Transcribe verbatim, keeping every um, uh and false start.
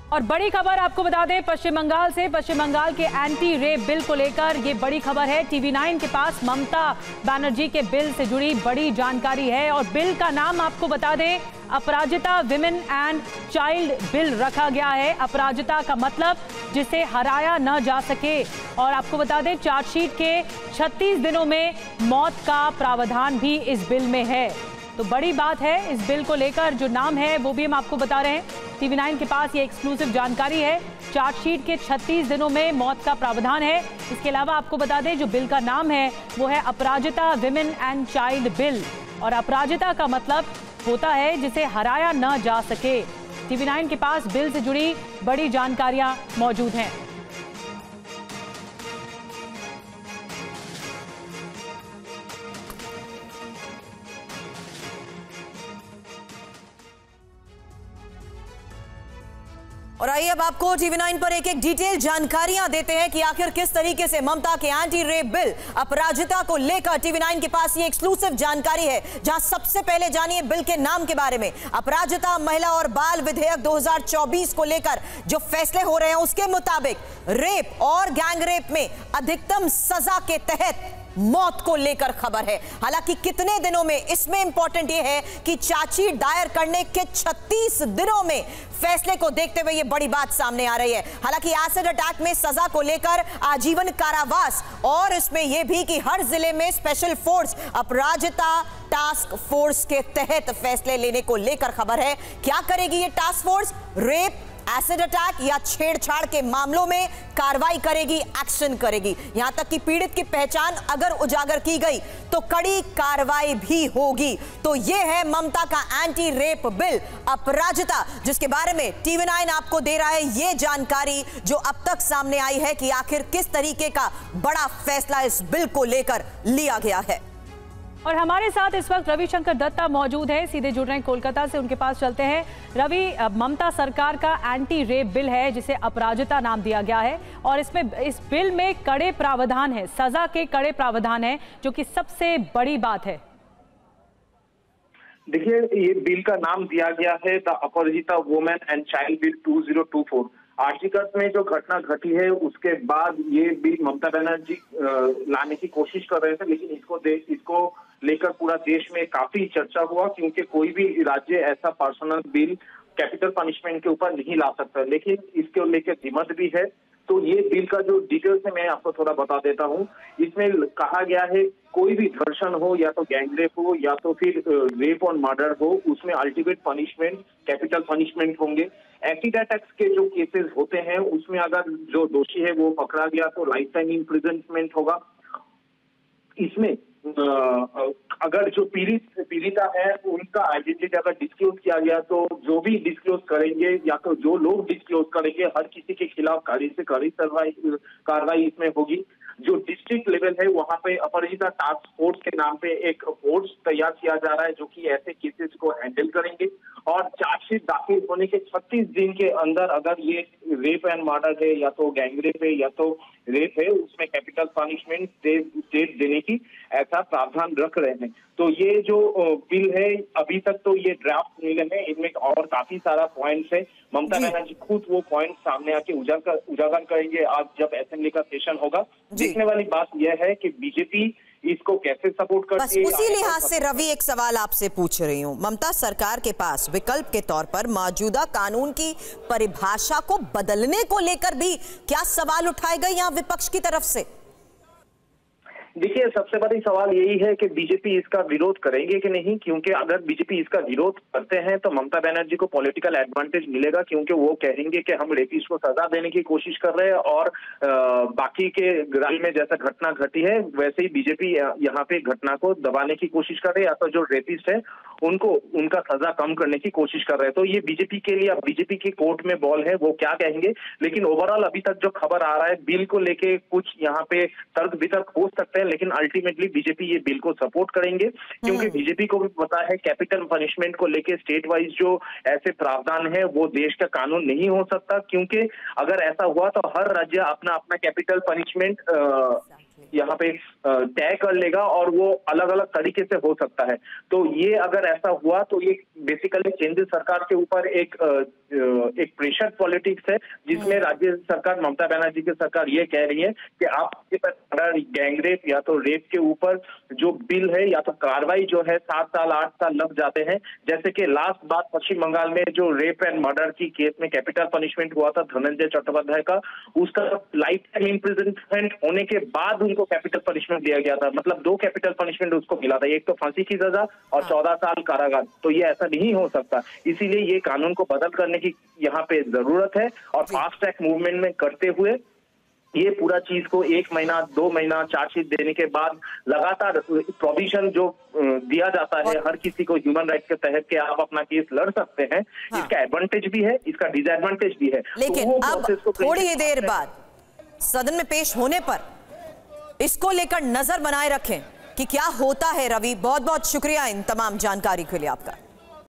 और बड़ी खबर आपको बता दें पश्चिम बंगाल से, पश्चिम बंगाल के एंटी रेप बिल को लेकर ये बड़ी खबर है। टीवी नाइन के पास ममता बनर्जी के बिल से जुड़ी बड़ी जानकारी है और बिल का नाम आपको बता दें Aparajita women and child bill रखा गया है। अपराजिता का मतलब जिसे हराया न जा सके। और आपको बता दें चार्जशीट के छत्तीस दिनों में मौत का प्रावधान भी इस बिल में है। तो बड़ी बात है इस बिल को लेकर, जो नाम है वो भी हम आपको बता रहे हैं। टीवी नाइन के पास ये एक्सक्लूसिव जानकारी है। चार्जशीट के छत्तीस दिनों में मौत का प्रावधान है। इसके अलावा आपको बता दें जो बिल का नाम है वो है Aparajita women and child bill. और अपराजिता का मतलब होता है जिसे हराया न जा सके। टीवी नाइन के पास बिल से जुड़ी बड़ी जानकारियां मौजूद हैं। और आइए अब आपको टीवी नाइन पर एक एक डिटेल जानकारियां देते हैं कि आखिर किस तरीके से ममता के एंटी रेप बिल अपराजिता को लेकर टीवी नाइन के पास ये एक्सक्लूसिव जानकारी है। जहां सबसे पहले जानिए बिल के नाम के बारे में। अपराजिता महिला और बाल विधेयक दो हज़ार चौबीस को लेकर जो फैसले हो रहे हैं उसके मुताबिक रेप और गैंग रेप में अधिकतम सजा के तहत मौत को लेकर खबर है। हालांकि कितने दिनों में, इसमें इंपॉर्टेंट यह है कि चार्जशीट दायर करने के छत्तीस दिनों में फैसले को देखते हुए यह बड़ी बात सामने आ रही है। हालांकि एसिड अटैक में सजा को लेकर आजीवन कारावास और इसमें यह भी कि हर जिले में special force Aparajita task force के तहत फैसले लेने को लेकर खबर है। क्या करेगी यह task force? Rape, acid attack या छेड़छाड़ के मामलों में कार्रवाई करेगी, एक्शन करेगी। यहां तक कि पीड़ित की पहचान अगर उजागर की गई तो कड़ी कार्रवाई भी होगी। तो यह है ममता का एंटी रेप बिल अपराजिता, जिसके बारे में टीवी नाइन आपको दे रहा है यह जानकारी जो अब तक सामने आई है कि आखिर किस तरीके का बड़ा फैसला इस बिल को लेकर लिया गया है। और हमारे साथ इस वक्त रविशंकर दत्ता मौजूद है, सीधे जुड़ रहे हैं कोलकाता से, उनके पास चलते हैं। रवि, ममता सरकार का एंटी रेप बिल है जिसे अपराजिता नाम दिया गया है और इसमें इस बिल में कड़े प्रावधान है, सजा के कड़े प्रावधान है, जो कि सबसे बड़ी बात है। देखिए, ये बिल का नाम दिया गया है the Aparajita women and child bill दो हज़ार चौबीस। आर्टिकल में जो घटना घटी है उसके बाद ये बिल ममता बनर्जी लाने की कोशिश कर रहे थे, लेकिन इसको दे इसको लेकर पूरा देश में काफी चर्चा हुआ, क्योंकि कोई भी राज्य ऐसा पर्सनल बिल कैपिटल पनिशमेंट के ऊपर नहीं ला सकता। लेकिन इसके लेकर हिम्मत भी है। तो ये बिल का जो डिटेल्स है मैं आपको थोड़ा बता देता हूँ। इसमें कहा गया है कोई भी धर्षण हो या तो गैंग रेप हो या तो फिर रेप और मर्डर हो, उसमें अल्टीमेट पनिशमेंट कैपिटल पनिशमेंट होंगे। एसिड अटैक्स के जो केसेस होते हैं उसमें अगर जो दोषी है वो पकड़ा गया तो लाइफ टाइम इम्प्रिजनमेंट होगा। इसमें अगर जो पीड़ित पीड़िता है उनका आइडेंटिटी अगर डिस्क्लोज किया गया तो जो भी डिस्क्लोज करेंगे या तो जो लोग डिस्क्लोज करेंगे हर किसी के खिलाफ कड़ी से कड़ी कार्रवाई इसमें होगी। जो डिस्ट्रिक्ट लेवल है वहां पे अपराजिता टास्क फोर्स के नाम पे एक फोर्स तैयार किया जा रहा है जो कि ऐसे केसेस को हैंडल करेंगे। और चार्जशीट दाखिल होने के छत्तीस दिन के अंदर अगर ये रेप एंड मर्डर है या तो गैंग रेप है या तो रेप है, उसमें कैपिटल पनिशमेंट डेट देने की ऐसा प्रावधान रख रहे हैं। तो ये जो बिल है अभी तक तो ये ड्राफ्ट मिले हैं, इनमें और काफी सारा पॉइंट्स है। ममता बनर्जी खुद वो पॉइंट सामने आके उजागर उजागर करेंगे आज जब असेंबली का सेशन होगा। देखने वाली बात यह है कि बीजेपी इसको कैसे सपोर्ट करती है। बस उसी लिहाज से रवि एक सवाल आपसे पूछ रही हूँ, ममता सरकार के पास विकल्प के तौर पर मौजूदा कानून की परिभाषा को बदलने को लेकर भी क्या सवाल उठाए गए यहाँ विपक्ष की तरफ से? देखिए, सबसे बड़ी सवाल यही है कि बीजेपी इसका विरोध करेंगे कि नहीं, क्योंकि अगर बीजेपी इसका विरोध करते हैं तो ममता बनर्जी को पॉलिटिकल एडवांटेज मिलेगा, क्योंकि वो कहेंगे कि हम रेपिस्ट को सजा देने की कोशिश कर रहे हैं और आ, बाकी के राज्य में जैसा घटना घटी है वैसे ही बीजेपी यहाँ पे घटना को दबाने की कोशिश कर रहे हैं या तो जो रेपिस्ट है उनको उनका सजा कम करने की कोशिश कर रहे हैं। तो ये बीजेपी के लिए बीजेपी की कोर्ट में बॉल है, वो क्या कहेंगे। लेकिन ओवरऑल अभी तक जो खबर आ रहा है बिल को लेके कुछ यहाँ पे तर्क वितर्क हो सकते हैं, लेकिन अल्टीमेटली बीजेपी ये बिल को सपोर्ट करेंगे, क्योंकि बीजेपी को भी पता है कैपिटल पनिशमेंट को लेके स्टेट वाइज जो ऐसे प्रावधान है वो देश का कानून नहीं हो सकता, क्योंकि अगर ऐसा हुआ तो हर राज्य अपना अपना कैपिटल पनिशमेंट यहाँ पे तय कर लेगा और वो अलग अलग तरीके से हो सकता है। तो ये अगर ऐसा हुआ तो ये बेसिकली केंद्र सरकार के ऊपर एक एक प्रेशर पॉलिटिक्स है, जिसमें राज्य सरकार, ममता बनर्जी की सरकार ये कह रही है कि आप गैंगरेप या तो रेप के ऊपर जो बिल है या तो कार्रवाई जो है सात साल आठ साल लग जाते हैं। जैसे कि लास्ट बात पश्चिम बंगाल में जो रेप एंड मर्डर की केस में कैपिटल पनिशमेंट हुआ था धनंजय चट्टोपाध्याय का, उसका लाइफ टाइम इम्प्रिजनमेंट होने के बाद उनको कैपिटल पनिशमेंट दिया गया था। मतलब दो कैपिटल पनिशमेंट उसको मिला था, एक तो फांसी की सजा और चौदह साल कारागार। तो ये ऐसा नहीं हो सकता, इसीलिए ये कानून को बदल करने की यहाँ पे जरूरत है और फास्ट ट्रैक मूवमेंट में करते हुए ये पूरा चीज को एक महीना दो महीना चार्जशीट देने के बाद लगातार प्रोविजन जो दिया जाता है हर किसी को ह्यूमन राइट्स के तहत के आप अपना केस लड़ सकते हैं। हाँ। इसका एडवांटेज भी है, इसका डिसएडवांटेज भी है। लेकिन तो अब थोड़ी ही देर बाद सदन में पेश होने पर इसको लेकर नजर बनाए रखें कि क्या होता है। रवि, बहुत बहुत शुक्रिया इन तमाम जानकारी के लिए आपका।